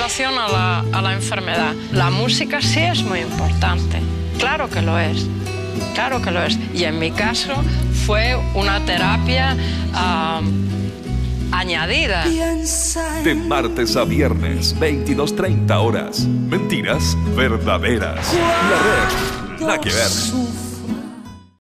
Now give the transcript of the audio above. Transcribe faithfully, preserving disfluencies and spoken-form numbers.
relación a la, a la enfermedad. La música sí es muy importante, claro que lo es, claro que lo es. Y en mi caso fue una terapia uh, añadida. De martes a viernes, veintidós treinta horas. Mentiras verdaderas. La red, nada que ver.